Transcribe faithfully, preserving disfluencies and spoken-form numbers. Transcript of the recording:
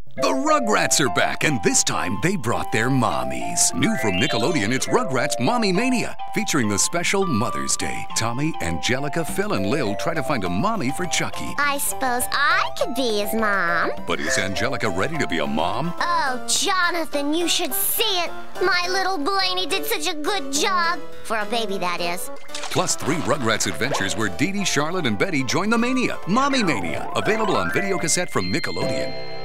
The Rugrats are back, and this time they brought their mommies. New from Nickelodeon, it's Rugrats Mommy Mania, featuring the special Mother's Day. Tommy, Angelica, Phil, and Lil try to find a mommy for Chucky. I suppose I could be his mom. But is Angelica ready to be a mom? Oh, Jonathan, you should see it. My little Blaney did such a good job. For a baby, that is. Plus three Rugrats adventures where Dee Dee, Charlotte, and Betty join the Mania. Mommy Mania, available on videocassette from Nickelodeon.